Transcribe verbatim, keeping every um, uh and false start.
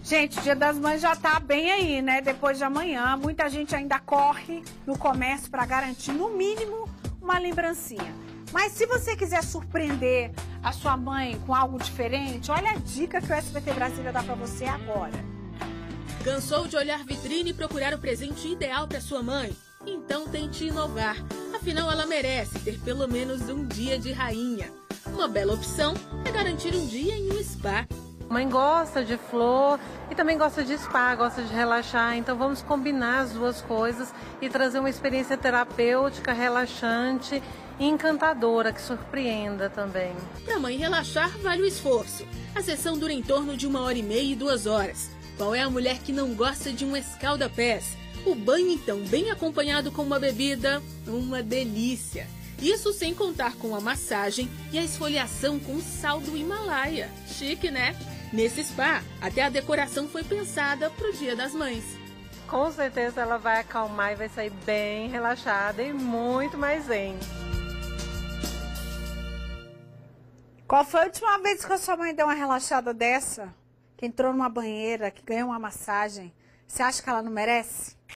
Gente, o Dia das Mães já tá bem aí, né? Depois de amanhã, muita gente ainda corre no comércio para garantir, no mínimo, uma lembrancinha. Mas se você quiser surpreender a sua mãe com algo diferente, olha a dica que o S B T Brasília dá para você agora. Cansou de olhar vitrine e procurar o presente ideal para sua mãe? Então tente inovar. Afinal, ela merece ter pelo menos um dia de rainha. Uma bela opção é garantir um dia em um spa. Mãe gosta de flor e também gosta de spa, gosta de relaxar, então vamos combinar as duas coisas e trazer uma experiência terapêutica, relaxante e encantadora, que surpreenda também. Para mãe relaxar, vale o esforço. A sessão dura em torno de uma hora e meia e duas horas. Qual é a mulher que não gosta de um escalda-pés? O banho, então, bem acompanhado com uma bebida, uma delícia. Isso sem contar com a massagem e a esfoliação com sal do Himalaia. Chique, né? Nesse spa, até a decoração foi pensada para o Dia das Mães. Com certeza ela vai acalmar e vai sair bem relaxada e muito mais zen. Qual foi a última vez que a sua mãe deu uma relaxada dessa? Que entrou numa banheira, que ganhou uma massagem. Você acha que ela não merece?